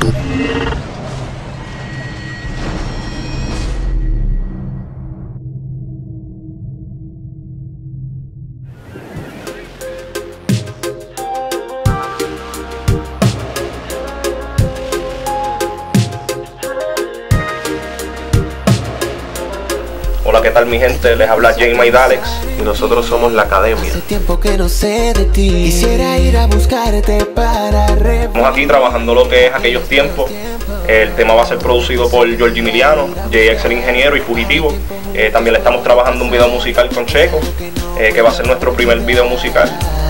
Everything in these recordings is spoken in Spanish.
Hola, ¿qué tal mi gente? Les habla J-Made Alex y nosotros somos La Academia. Hace tiempo que no sé de ti. Quisiera ir a buscarte para Estamos aquí trabajando lo que es Aquellos Tiempos. El tema va a ser producido por Georgie Emiliano, JX el ingeniero y Fugitivo. También le estamos trabajando un video musical con Checo, que va a ser nuestro primer video musical.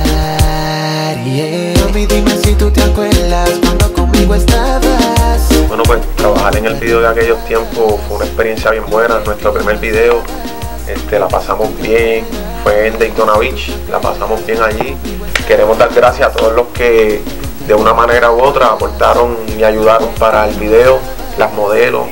Dime si tú te acuerdas cuando conmigo estabas. Bueno, pues trabajar en el video de Aquellos Tiempos fue una experiencia bien buena. Nuestro primer video, la pasamos bien, fue en Daytona Beach, la pasamos bien allí. Queremos dar gracias a todos los que de una manera u otra aportaron y ayudaron para el video, las modelos.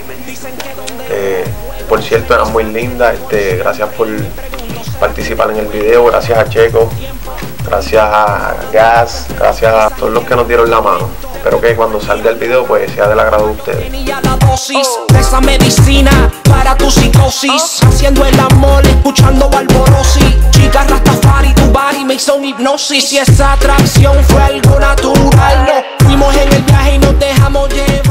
Por cierto, eran muy lindas. Gracias por participar en el video, gracias a Checo, gracias a Gas, gracias a todos los que nos dieron la mano. Espero que cuando salga el video pues sea del agrado de ustedes. Tenía la dosis de esa medicina para tu psicosis, haciendo el amor, escuchando Barbarosi. Chica Rastafari, tu body me hizo hipnosis. Y esa atracción fue algo natural, no fuimos en el viaje y nos dejamos llevar.